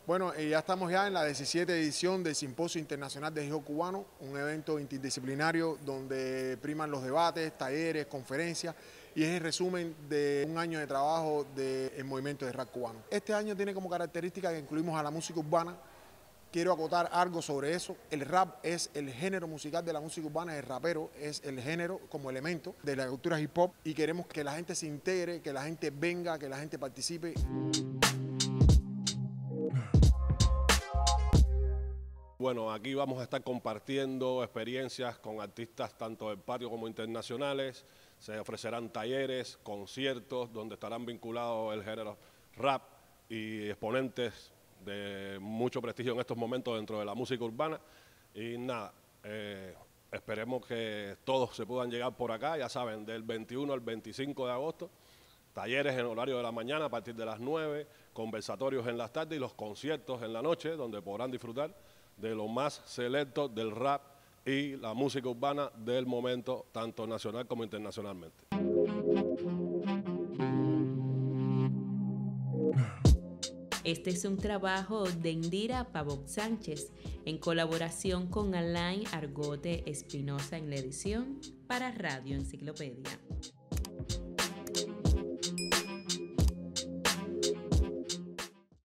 Bueno, ya estamos ya en la 17ª edición del Simposio Internacional de Hip Hop Cubano, un evento interdisciplinario donde priman los debates, talleres, conferencias y es el resumen de un año de trabajo del movimiento de rap cubano. Este año tiene como característica que incluimos a la música urbana. Quiero acotar algo sobre eso. El rap es el género musical de la música urbana, el rapero es el género como elemento de la cultura hip hop y queremos que la gente se integre, que la gente venga, que la gente participe. Bueno, aquí vamos a estar compartiendo experiencias con artistas tanto del patio como internacionales. Se ofrecerán talleres, conciertos, donde estarán vinculados el género rap y exponentes de mucho prestigio en estos momentos dentro de la música urbana. Y nada, esperemos que todos se puedan llegar por acá, ya saben, del 21 al 25 de agosto. Talleres en horario de la mañana a partir de las 9, conversatorios en las tardes y los conciertos en la noche, donde podrán disfrutar de lo más selecto del rap y la música urbana del momento, tanto nacional como internacionalmente. Este es un trabajo de Indira Pavón Sánchez, en colaboración con Alain Argote Espinosa en la edición para Radio Enciclopedia.